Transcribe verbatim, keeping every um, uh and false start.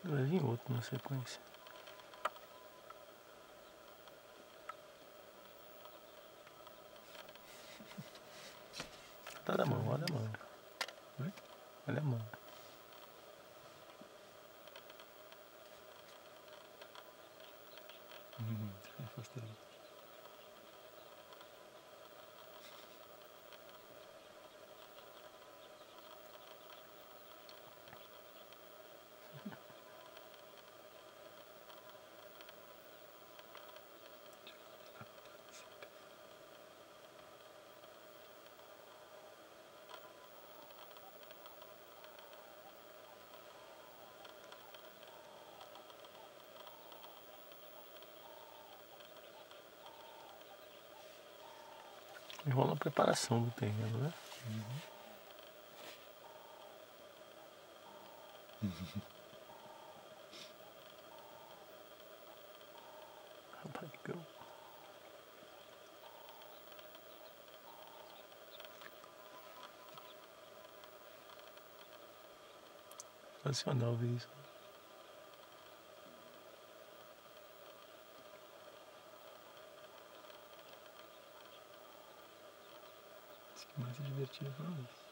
Vai vir outro na sequência. Tá da mão, olha a mão. Olha a mão. Hum, afastado. Enrola a preparação do terreno, né? Uhum. Rapagão. Sensacional ver isso. Isso que mais é divertido, não é isso?